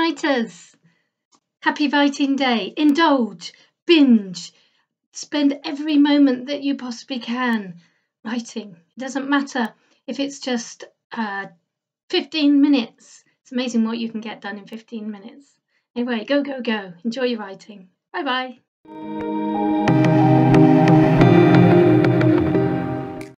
writers, happy writing day. Indulge, binge, spend every moment that you possibly can writing. It doesn't matter if it's just 15 minutes. It's amazing what you can get done in 15 minutes. Anyway, go, go, go. Enjoy your writing. Bye-bye.